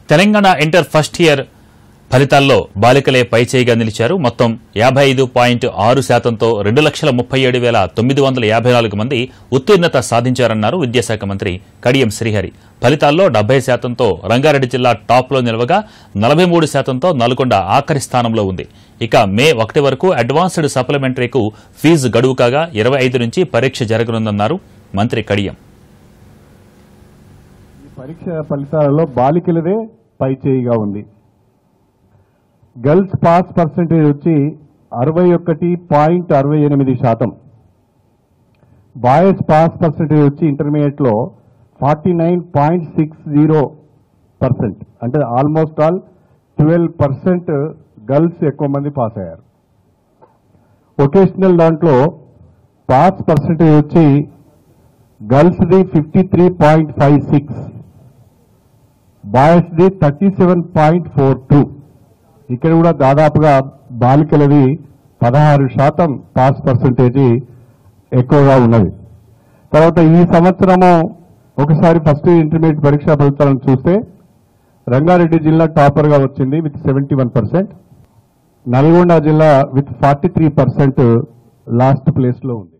Telangana inter first year ఫలితాల్లో బాలికలే పైచేయిగా నిలిచారు. మొత్తం 55.6%తో 2,37,954 మంది ఉత్తీర్ణత సాధించారన్నారు విద్యాశాఖ మంత్రి కడియం శ్రీహరి. ఫలితాల్లో 70%తో రంగారెడ్డి జిల్లా టాప్లో నిలవగా 43%తో నల్గొండ ఆఖరి స్థానంలో ఉంది. ఇక మే 1 వరకు అడ్వాన్స్డ్ సప్లిమెంటరీకు ఫీజు గడువు కాగా 25 నుంచి పరీక్ష జరగనుందన్నారు మంత్రి కడియం. పరీక్ష ఫలితాలలో బాలికలదే పైచేయిగా ఉంది. గర్ల్స్ పాస్ పర్సెంటేజ్ వచ్చి 61.68%. బాయ్స్ పాస్ పర్సెంటేజ్ వచ్చి ఇంటర్మీడియట్లో 49.60%. అంటే ఆల్మోస్ట్ ఆల్ 12% గర్ల్స్ ఎక్కువ మంది పాస్ అయ్యారు. వొకేషనల్ దాంట్లో పాస్ పర్సెంటేజ్ వచ్చి గర్ల్స్ది 53.56, బాయ్స్ది 37.42. ఇక్కడ కూడా దాదాపుగా బాలికలది 16% పాస్ పర్సెంటేజ్ ఎక్కువగా ఉన్నది. తర్వాత ఈ సంవత్సరము ఒకసారి ఫస్ట్ ఇంటర్మీడియట్ పరీక్షా ఫలితాలను చూస్తే రంగారెడ్డి జిల్లా టాపర్గా వచ్చింది విత్ 71%, నల్గొండ జిల్లా విత్ 43% లాస్ట్ ప్లేస్లో ఉంది.